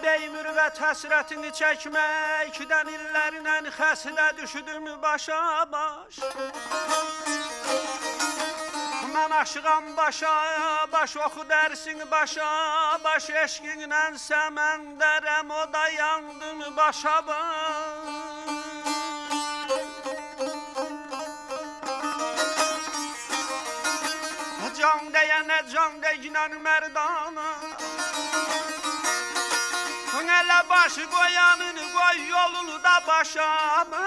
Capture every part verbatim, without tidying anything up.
bey mürvət həsrətini çəkməkdən illərlə xəsdə düşdüm başa baş. Mən aşığam başa baş, oxu dərsin başa baş, eşqinlə səməndərəm, o da yandım başa baş. Can deyənə can deyinən mərdana, elə başı qoyanın qoy yolunu da başama.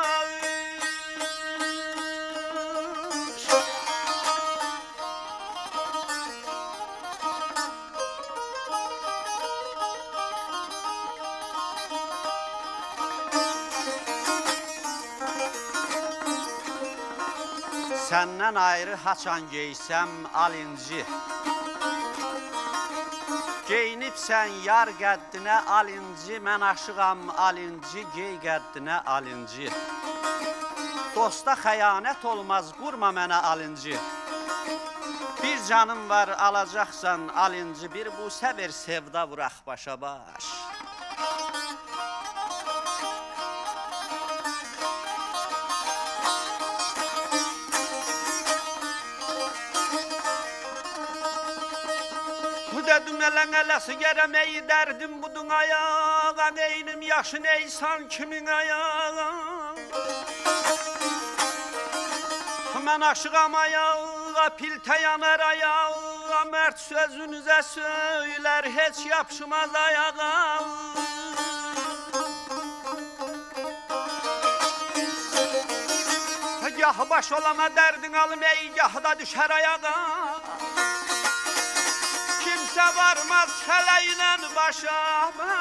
Səndən ayrı haçan geysəm alinci, geyinibsən yar qəddinə alinci, mən aşığam alinci, gey qəddinə alinci. Dosta xəyanət olmaz, qurma mənə alinci. Bir canım var alacaqsan alinci, bir bu səvir sevda vuraq başa baş. Dedim elən eləsi gərəməyi dərdim budun ayağa, neynim yaşın eysan kimin ayağa. Mən aşığam ayağa, piltə yanar ayağa, mərd sözünüzə söylər, heç yapışmaz ayağa. Gah baş olana dərdin alım, ey gah da düşər ayağa. Kimsə varmaz xələylə başama.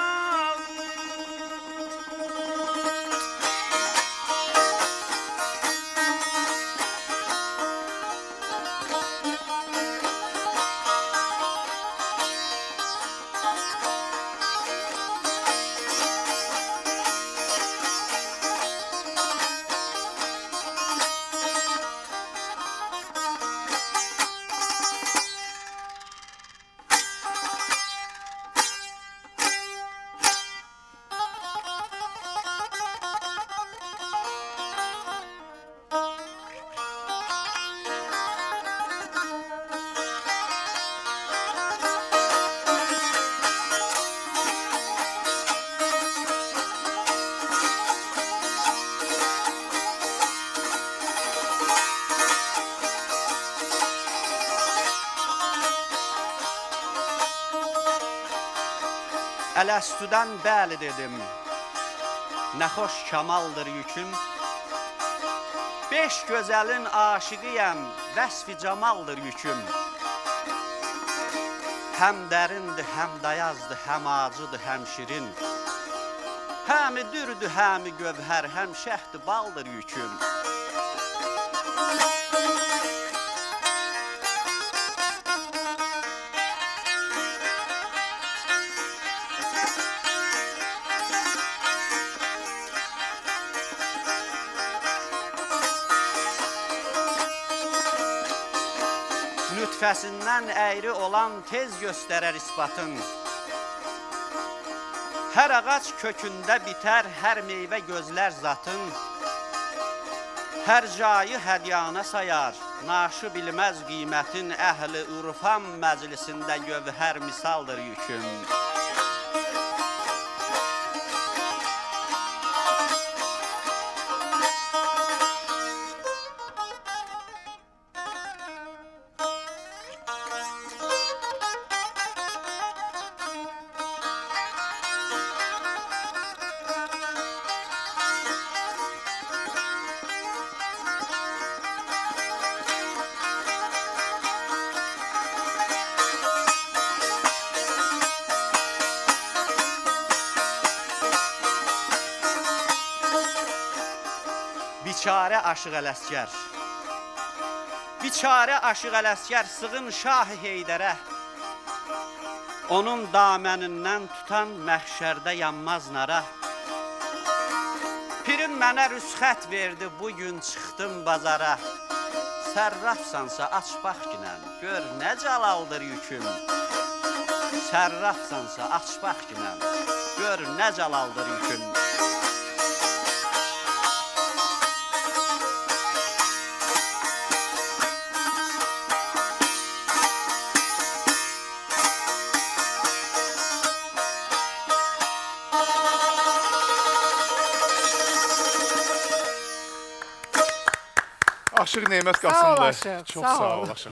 Ələstüdən bəli dedim, nə xoş kamaldır yüküm. Beş gözəlin aşiqiyəm, vəsf-i camaldır yüküm. Həm dərindir, həm dayazdır, həm acıdır, həm şirin. Həmi dürdür, həmi gövhər, həm şəhdir, baldır yüküm. Nütfəsindən əyri olan tez göstərər isbatın. Hər ağac kökündə bitər, hər meyvə gözlər zatın. Hər cayı hədyanə sayar, naşı bilməz qiymətin. Əhli urfan məclisində gövhər misaldır yüküm. Biçarə aşıq Ələsgər, biçarə aşıq Ələsgər, sığın Şah-ı Heydərə. Onun damənindən tutan məhşərdə yanmaz nara. Pirim mənə rüsxət verdi, bugün çıxdım bazara. Sərrafsansa aç bax ginən, gör nə calaldır yüküm. Sərrafsansa aç bax ki mən, gör nə calaldır yükün. Aşıq Nemət Qasımlı. Sağ ol Aşıq. Çox sağ ol Aşıq.